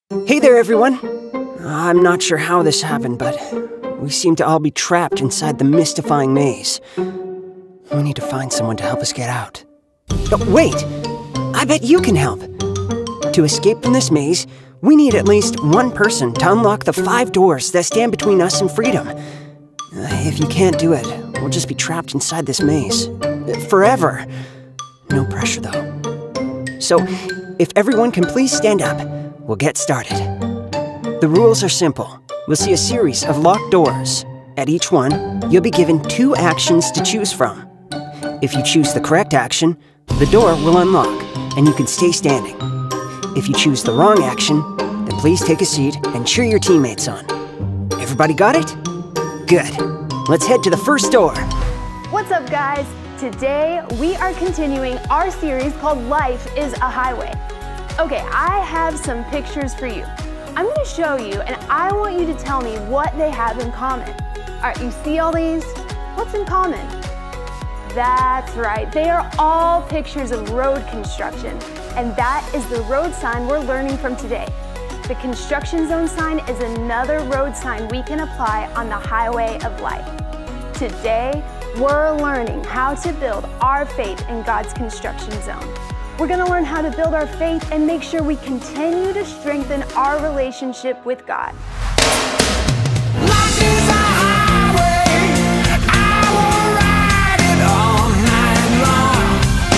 Hey there, everyone. I'm not sure how this happened, but we seem to all be trapped inside the mystifying maze. We need to find someone to help us get out. Oh, wait! I bet you can help. To escape from this maze, we need at least one person to unlock the 5 doors that stand between us and freedom. If you can't do it, we'll just be trapped inside this maze. Forever. No pressure, though. So, if everyone can please stand up, we'll get started. The rules are simple. We'll see a series of locked doors. At each one, you'll be given 2 actions to choose from. If you choose the correct action, the door will unlock, and you can stay standing. If you choose the wrong action, then please take a seat and cheer your teammates on. Everybody got it? Good. Let's head to the first door. What's up, guys? Today, we are continuing our series called Life is a Highway. Okay, I have some pictures for you. I'm going to show you, and I want you to tell me what they have in common. All right, you see all these? What's in common? That's right, they are all pictures of road construction, and that is the road sign we're learning from today. The construction zone sign is another road sign we can apply on the highway of life. Today, we're learning how to build our faith in God's construction zone. We're going to learn how to build our faith and make sure we continue to strengthen our relationship with God. Life is a highway, I will ride it all night long.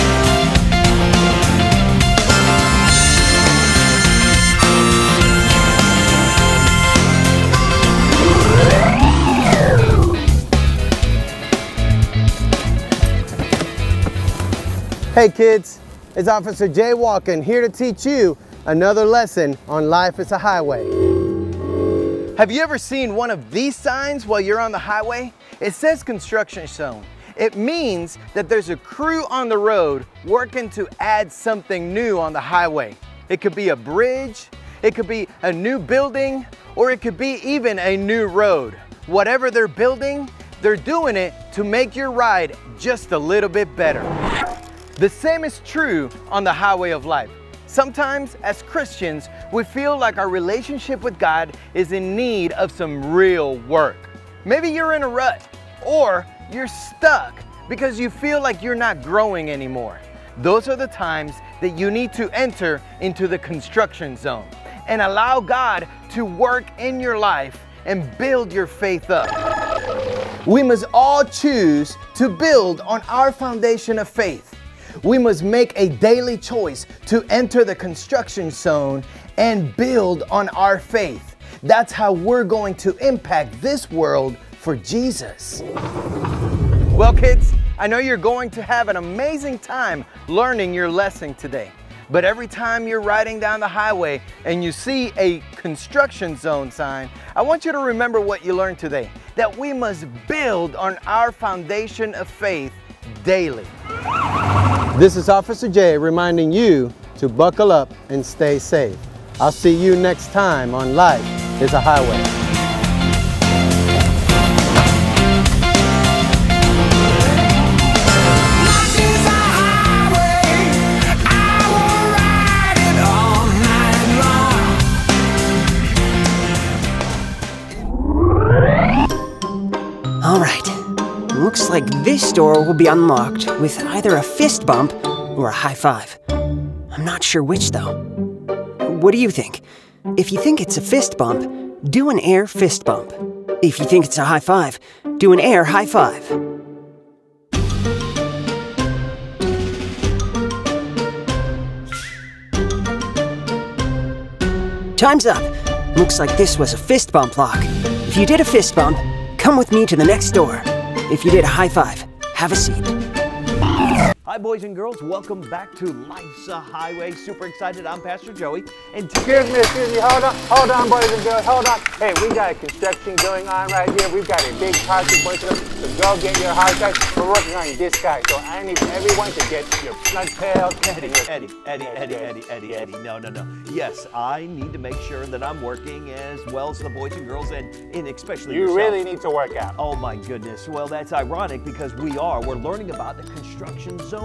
Hey kids, it's Officer Jay walking here to teach you another lesson on Life is a Highway. Have you ever seen one of these signs while you're on the highway? It says construction zone. It means that there's a crew on the road working to add something new on the highway. It could be a bridge, it could be a new building, or it could be even a new road. Whatever they're building, they're doing it to make your ride just a little bit better. The same is true on the highway of life. Sometimes, as Christians, we feel like our relationship with God is in need of some real work. Maybe you're in a rut, or you're stuck because you feel like you're not growing anymore. Those are the times that you need to enter into the construction zone and allow God to work in your life and build your faith up. We must all choose to build on our foundation of faith. We must make a daily choice to enter the construction zone and build on our faith. That's how we're going to impact this world for Jesus. Well, kids, I know you're going to have an amazing time learning your lesson today. But every time you're riding down the highway and you see a construction zone sign, I want you to remember what you learned today, that we must build on our foundation of faith daily. This is Officer Jay reminding you to buckle up and stay safe. I'll see you next time on Life is a Highway. All right. Looks like this door will be unlocked with either a fist bump or a high five. I'm not sure which, though. What do you think? If you think it's a fist bump, do an air fist bump. If you think it's a high five, do an air high five. Time's up. Looks like this was a fist bump lock. If you did a fist bump, come with me to the next door. If you did a high five, have a seat. Hi boys and girls, welcome back to Life's a Highway. Super excited, I'm Pastor Joey. And excuse me, hold on boys and girls, hold on. Hey, we got a construction going on right here. We've got a big project, boys and girls. So go get your hard guys. We're working on this guy. So I need everyone to get your snug tails. Eddie, no. Yes, I need to make sure that I'm working as well as the boys and girls and especially you yourself. really need to work out. Oh my goodness, well that's ironic because we're learning about the construction zone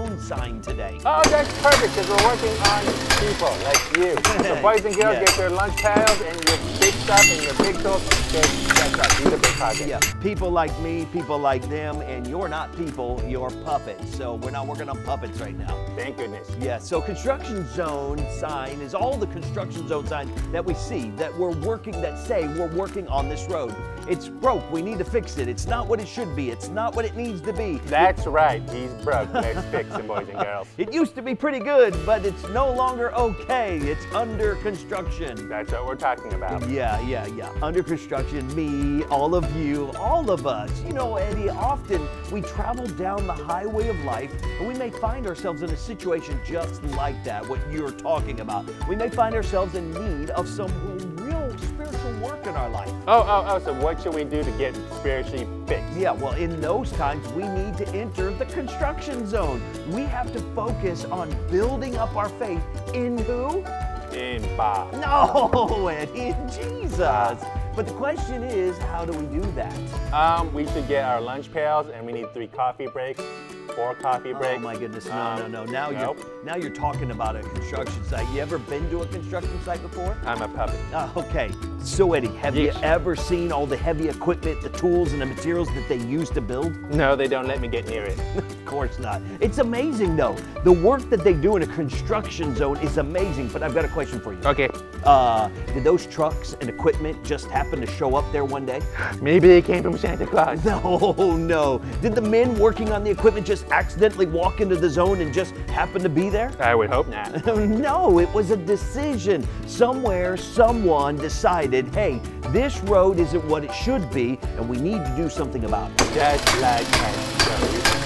zone sign today. Oh, that's perfect, because we're working on people like you. So boys and girls, get your lunch pails and your big stuff and your big tools. That's right, these are big projects. Yeah, people like me, people like them, and you're not people, you're puppets. So we're not working on puppets right now. Thank goodness. Yeah, so construction zone sign is all the construction zone signs that we see that we're working, that say we're working on this road. It's broke, we need to fix it. It's not what it should be, it's not what it needs to be. That's right, he's broke. Let's fix him, boys and girls. It used to be pretty good, but it's no longer okay. It's under construction. That's what we're talking about. Yeah. Under construction, me, all of you, all of us. You know, Eddie, often we travel down the highway of life and we may find ourselves in a situation just like that, what you're talking about. We may find ourselves in need of some real spiritual work in our life. Oh, so what should we do to get spiritually fixed? Yeah, well, in those times, we need to enter the construction zone. We have to focus on building up our faith in who? In Bob. No, Eddie, in Jesus. But the question is, how do we do that? We should get our lunch pails, and we need 3 coffee breaks, 4 coffee breaks. Oh my goodness, no. Now you're talking about a construction site. You ever been to a construction site before? I'm a puppet. Okay. So Eddie, have you ever seen all the heavy equipment, the tools and the materials that they use to build? No, they don't let me get near it. Of course not. It's amazing though. The work that they do in a construction zone is amazing, but I've got a question for you. Okay. Did those trucks and equipment just happen to show up there one day? Maybe they came from Santa Claus. No. Did the men working on the equipment just accidentally walk into the zone and just happen to be there? I would hope not. No, it was a decision. Somewhere, someone decided, hey, this road isn't what it should be, and we need to do something about it. Just like that.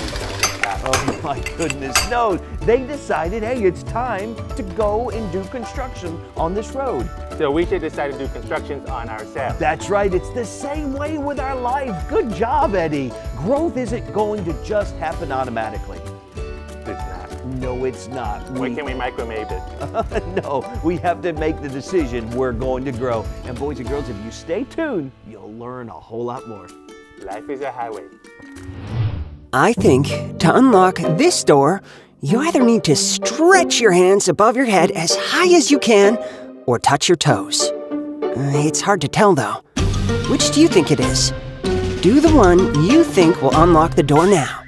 Oh my goodness, no. They decided, hey, it's time to go and do construction on this road. So we should decide to do constructions on ourselves. That's right, it's the same way with our life. Good job, Eddie. Growth isn't going to just happen automatically. It's not. No, it's not. When can we microwave it? No, we have to make the decision we're going to grow. And boys and girls, if you stay tuned, you'll learn a whole lot more. Life is a highway. I think to unlock this door, you either need to stretch your hands above your head as high as you can or touch your toes. It's hard to tell though. Which do you think it is? Do the one you think will unlock the door now.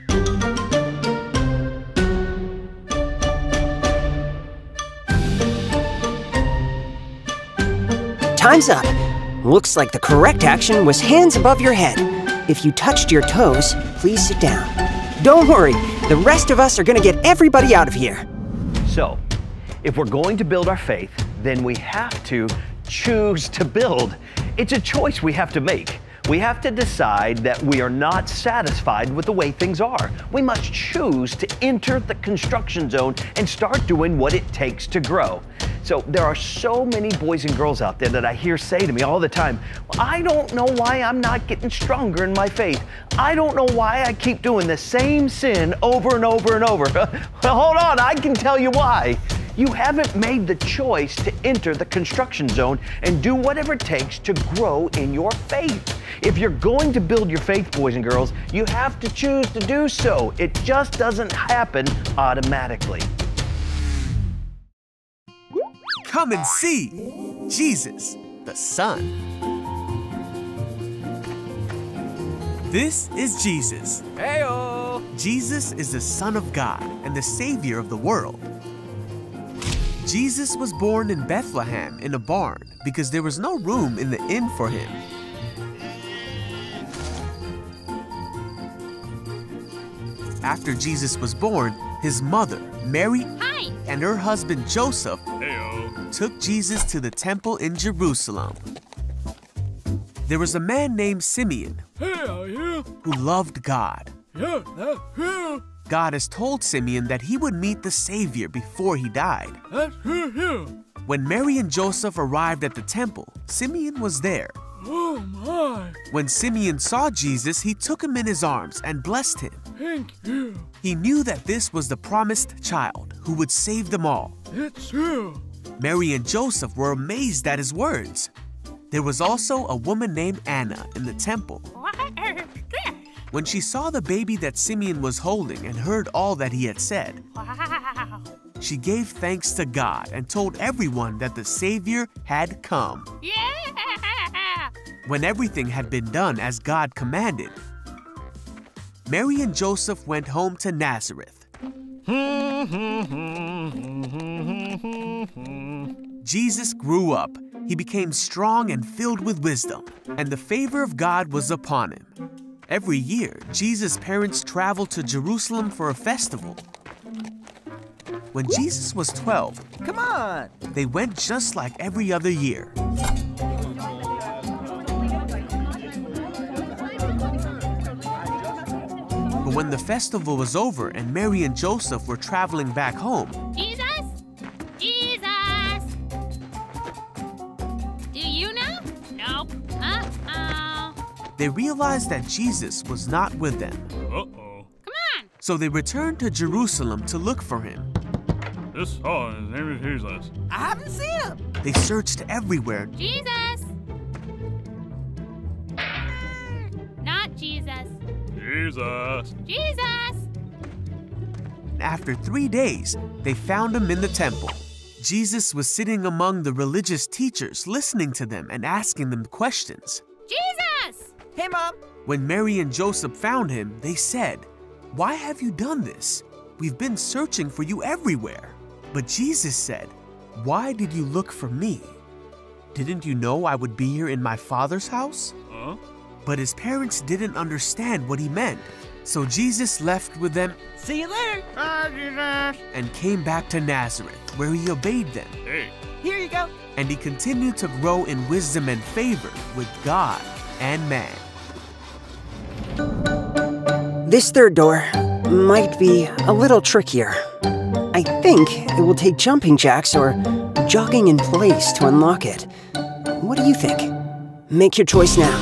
Time's up. Looks like the correct action was hands above your head. If you touched your toes, please sit down. Don't worry, the rest of us are gonna get everybody out of here. So, if we're going to build our faith, then we have to choose to build. It's a choice we have to make. We have to decide that we are not satisfied with the way things are. We must choose to enter the construction zone and start doing what it takes to grow. So there are so many boys and girls out there that I hear say to me all the time, well, I don't know why I'm not getting stronger in my faith. I don't know why I keep doing the same sin over and over and over. Well, hold on, I can tell you why. You haven't made the choice to enter the construction zone and do whatever it takes to grow in your faith. If you're going to build your faith, boys and girls, you have to choose to do so. It just doesn't happen automatically. Come and see Jesus, the Son. This is Jesus. Heyo! Jesus is the Son of God and the Savior of the world. Jesus was born in Bethlehem in a barn because there was no room in the inn for him. After Jesus was born, his mother, Mary, and her husband, Joseph, took Jesus to the temple in Jerusalem. There was a man named Simeon who loved God. God has told Simeon that he would meet the Savior before he died. When Mary and Joseph arrived at the temple, Simeon was there. Oh my! When Simeon saw Jesus, he took him in his arms and blessed him. Thank you. He knew that this was the promised child who would save them all. It's true. Mary and Joseph were amazed at his words. There was also a woman named Anna in the temple. What is this? When she saw the baby that Simeon was holding and heard all that he had said, Wow. she gave thanks to God and told everyone that the Savior had come. Yeah. When everything had been done as God commanded, Mary and Joseph went home to Nazareth. Jesus grew up. He became strong and filled with wisdom, and the favor of God was upon him. Every year, Jesus' parents traveled to Jerusalem for a festival. When Jesus was 12, Come on! they went just like every other year. But when the festival was over and Mary and Joseph were traveling back home, Jesus? Jesus! Do you know? Nope. they realized that Jesus was not with them. Uh-oh. Come on! So they returned to Jerusalem to look for him. His name is Jesus. I haven't seen him! They searched everywhere. Jesus! Not Jesus. Jesus. Jesus! After 3 days, they found him in the temple. Jesus was sitting among the religious teachers, listening to them and asking them questions. Jesus! Hey, Mom! When Mary and Joseph found him, they said, "Why have you done this? We've been searching for you everywhere." But Jesus said, "Why did you look for me? Didn't you know I would be here in my Father's house?" Huh? But his parents didn't understand what he meant. So Jesus left with them See you later! Bye, Jesus. and came back to Nazareth, where he obeyed them. Hey. Here you go! And he continued to grow in wisdom and favor with God and man. This third door might be a little trickier. I think it will take jumping jacks or jogging in place to unlock it. What do you think? Make your choice now.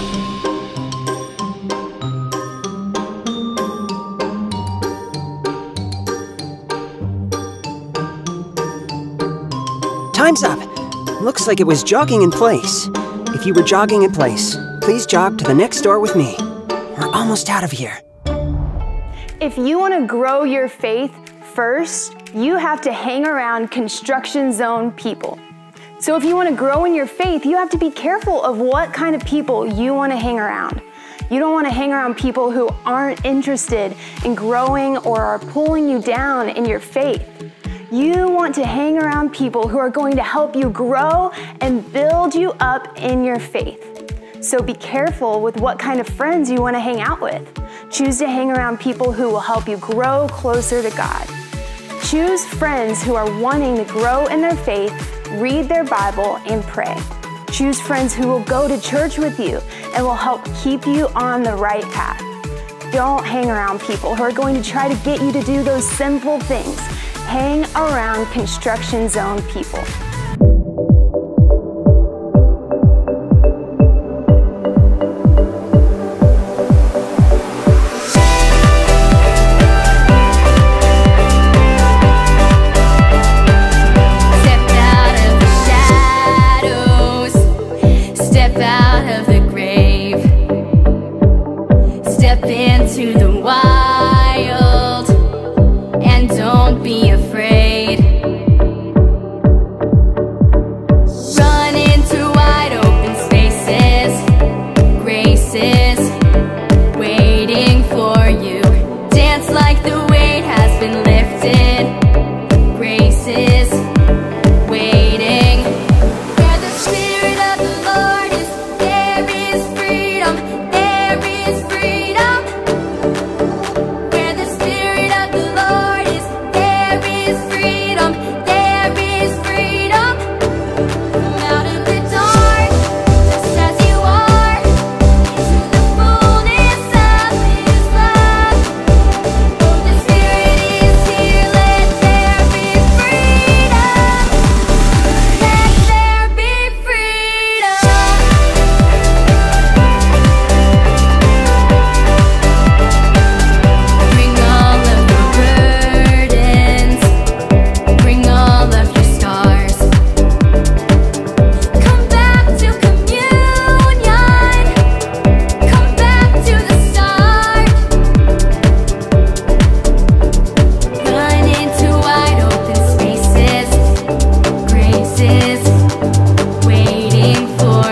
Time's up. Looks like it was jogging in place. If you were jogging in place, please jog to the next door with me. We're almost out of here. If you want to grow your faith, first, you have to hang around construction zone people. So if you want to grow in your faith, you have to be careful of what kind of people you want to hang around. You don't want to hang around people who aren't interested in growing or are pulling you down in your faith. You want to hang around people who are going to help you grow and build you up in your faith. So be careful with what kind of friends you want to hang out with. Choose to hang around people who will help you grow closer to God. Choose friends who are wanting to grow in their faith, read their Bible, and pray. Choose friends who will go to church with you and will help keep you on the right path. Don't hang around people who are going to try to get you to do those simple things. Hang around construction zone people.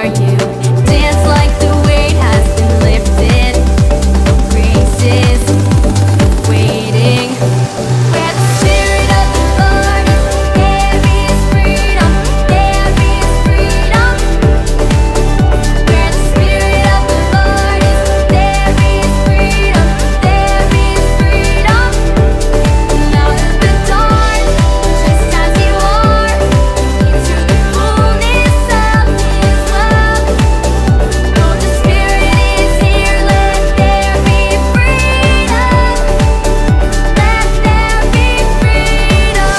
you. Dance like the weight has been lifted. Grace is waiting. Where the Spirit of the Lord is, there is freedom. There is freedom. Where the Spirit of the Lord is, there is freedom. There is freedom. Out of the dark, just as you are, into the fullness of His love. Oh, the Spirit is here, let there be freedom. Let there be freedom.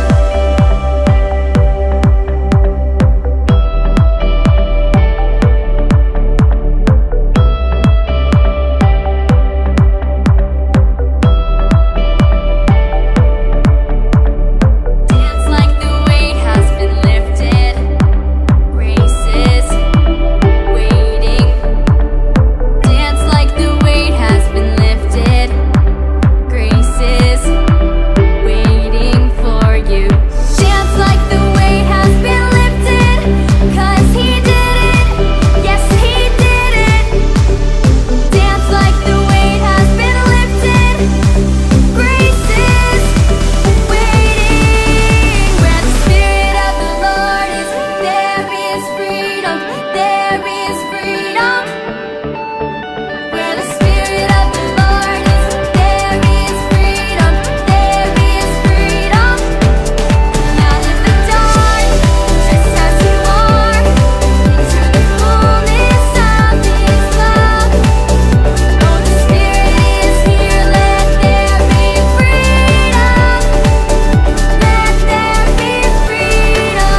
Dance like the weight has been lifted. Grace is waiting. Dance like the weight has been lifted. Grace is waiting for you. Dance like the weight has been lifted. 'Cause He did it. Yes, He did it. Dance like the weight has been lifted. Grace is waiting. Where the Spirit of the Lord is, there is freedom. There is freedom. Where the Spirit of the Lord is, there is freedom. There is freedom. Out of the dark, just as you are, into the fullness of His love. Oh, the Spirit is here, let there be freedom. Let there be freedom.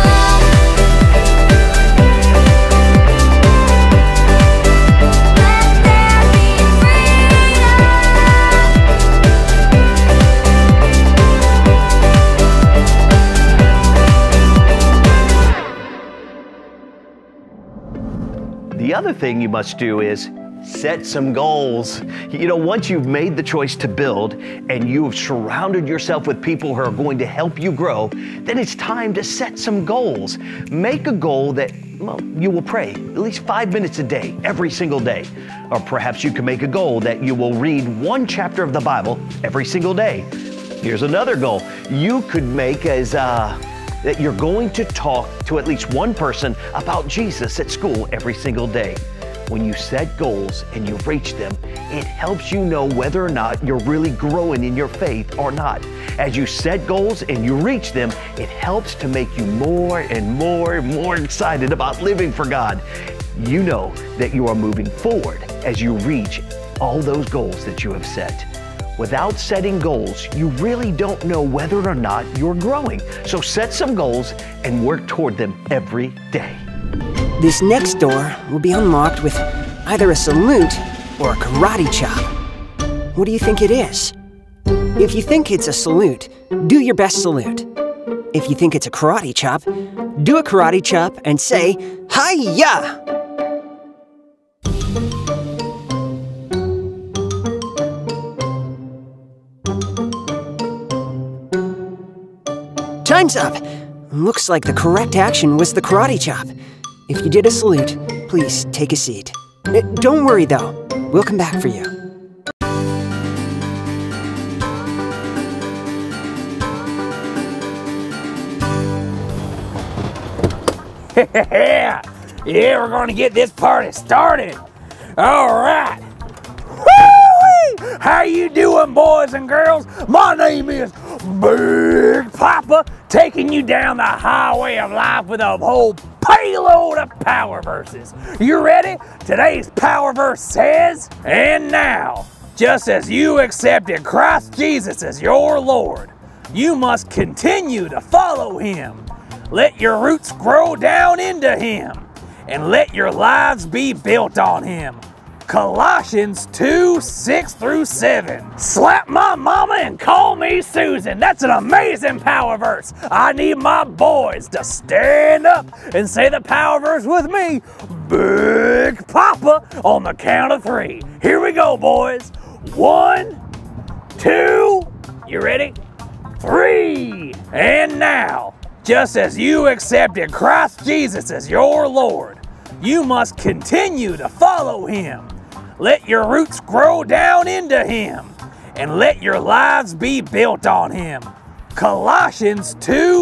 Let there be The other thing you must do is set some goals. You know, once you've made the choice to build and you've surrounded yourself with people who are going to help you grow, then it's time to set some goals. Make a goal that, well, you will pray at least 5 minutes a day, every single day. Or perhaps you can make a goal that you will read one chapter of the Bible every single day. Here's another goal you could make as that you're going to talk to at least one person about Jesus at school every single day. When you set goals and you reach them, it helps you know whether or not you're really growing in your faith or not. As you set goals and you reach them, it helps to make you more and more and more excited about living for God. You know that you are moving forward as you reach all those goals that you have set. Without setting goals, you really don't know whether or not you're growing. So set some goals and work toward them every day. This next door will be unlocked with either a salute or a karate chop. What do you think it is? If you think it's a salute, do your best salute. If you think it's a karate chop, do a karate chop and say, "Hi-ya!" Time's up! Looks like the correct action was the karate chop. If you did a salute, please take a seat. Don't worry though, we'll come back for you. Yeah, we're gonna get this party started. All right. Woo-wee! How you doing, boys and girls? My name is Big Papa, taking you down the highway of life with a whole payload of power verses. You ready? Today's power verse says, "And now, just as you accepted Christ Jesus as your Lord, you must continue to follow Him. Let your roots grow down into Him, and let your lives be built on Him." Colossians 2:6-7. Slap my mama and call me Susan. That's an amazing power verse. I need my boys to stand up and say the power verse with me. Big Papa on the count of 3. Here we go, boys. 1, 2, you ready? 3. And now, just as you accepted Christ Jesus as your Lord, You must continue to follow him. Let your roots grow down into him, and let your lives be built on him. Colossians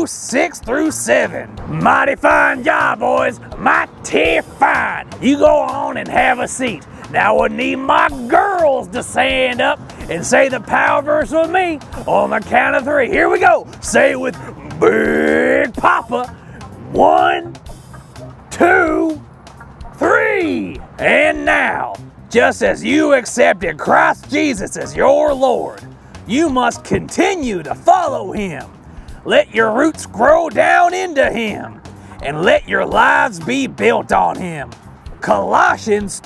2:6-7. Mighty fine job, boys. Mighty fine. You go on and have a seat. Now I need my girls to stand up and say the power verse with me on the count of 3. Here we go. Say it with Big Papa. 1, 2, 3. And now, just as you accepted Christ Jesus as your Lord, you must continue to follow him. Let your roots grow down into him, and let your lives be built on him. Colossians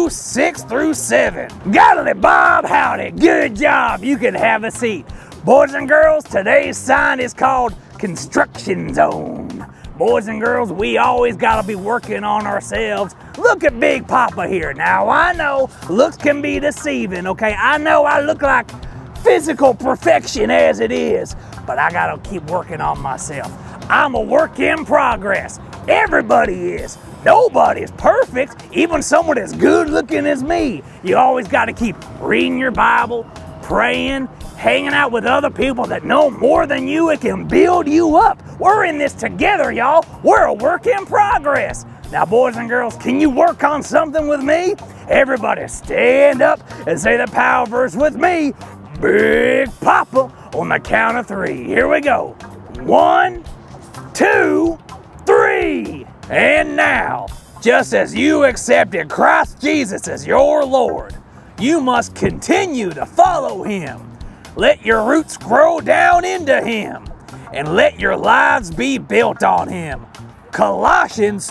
2:6-7. Got it, Bob? Howdy. Good job. You can have a seat. Boys and girls, today's sign is called Construction Zone. Boys and girls, we always gotta be working on ourselves. Look at Big Papa here. Now I know looks can be deceiving, okay? I know I look like physical perfection as it is, but I gotta keep working on myself. I'm a work in progress. Everybody is. Nobody's perfect, even someone as good looking as me. You always gotta keep reading your Bible, praying, hanging out with other people that know more than you and can build you up. We're in this together, y'all. We're a work in progress. Now, boys and girls, can you work on something with me? Everybody stand up and say the power verse with me. Big Papa on the count of 3. Here we go. 1, 2, 3. And now, just as you accepted Christ Jesus as your Lord, you must continue to follow him. Let your roots grow down into him, and let your lives be built on him. Colossians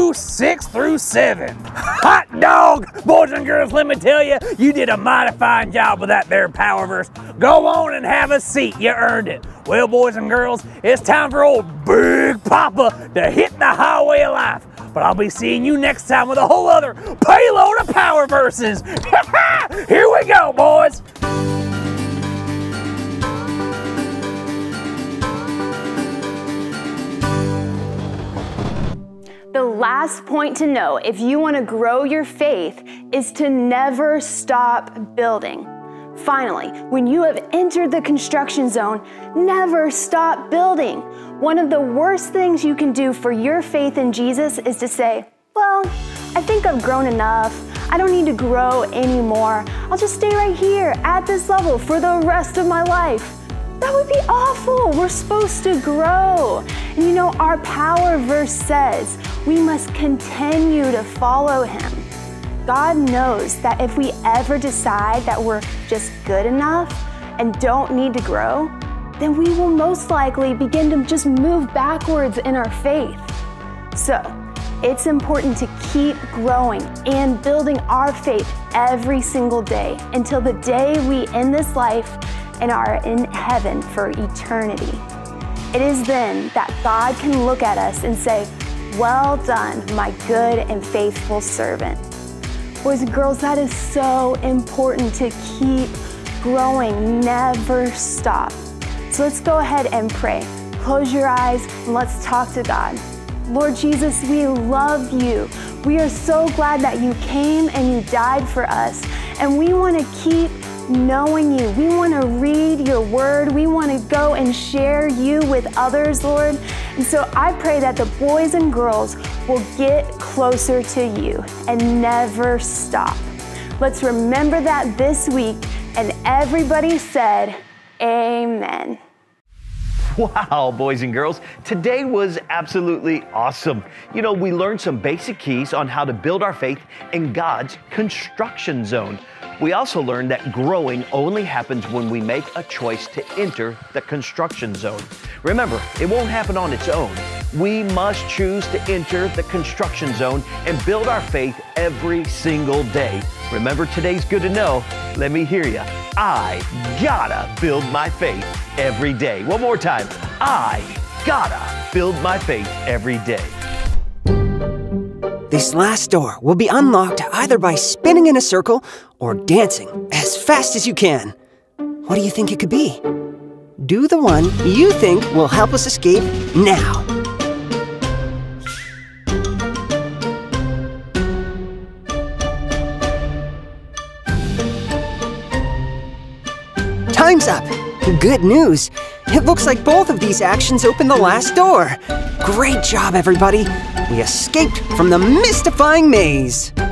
2:6-7. Hot dog! Boys and girls, let me tell you, you did a mighty fine job with that there power verse. Go on and have a seat. You earned it. Well, boys and girls, it's time for old Big Papa to hit the highway of life. But I'll be seeing you next time with a whole other payload of power verses. Here we go, boys. The last point to know if you want to grow your faith is to never stop building. Finally, when you have entered the construction zone, never stop building. One of the worst things you can do for your faith in Jesus is to say, well, I think I've grown enough. I don't need to grow anymore. I'll just stay right here at this level for the rest of my life. That would be awful. We're supposed to grow. And you know, our power verse says we must continue to follow him. God knows that if we ever decide that we're just good enough and don't need to grow, then we will most likely begin to just move backwards in our faith. So it's important to keep growing and building our faith every single day until the day we end this life and are in heaven for eternity. It is then that God can look at us and say, well done, my good and faithful servant. Boys and girls, that is so important to keep growing, never stop. So let's go ahead and pray. Close your eyes and let's talk to God. Lord Jesus, we love you. We are so glad that you came and you died for us. And we want to keep knowing you. We want to read your word. We want to go and share you with others, Lord. And so I pray that the boys and girls will get closer to you and never stop. Let's remember that this week. And everybody said, amen. Wow, boys and girls, today was absolutely awesome. You know, we learned some basic keys on how to build our faith in God's construction zone. We also learned that growing only happens when we make a choice to enter the construction zone. Remember, it won't happen on its own. We must choose to enter the construction zone and build our faith every single day. Remember today's good to know? Let me hear you. I gotta build my faith every day. One more time. I gotta build my faith every day. This last door will be unlocked either by spinning in a circle or dancing as fast as you can. What do you think it could be? Do the one you think will help us escape now. Time's up. Good news. It looks like both of these actions opened the last door. Great job, everybody. We escaped from the mystifying maze.